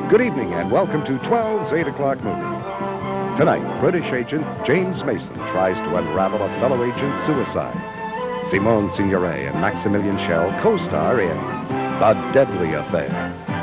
Good evening and welcome to 12's 8 o'clock movie. Tonight, British agent James Mason tries to unravel a fellow agent's suicide. Simone Signoret and Maximilian Schell co-star in The Deadly Affair.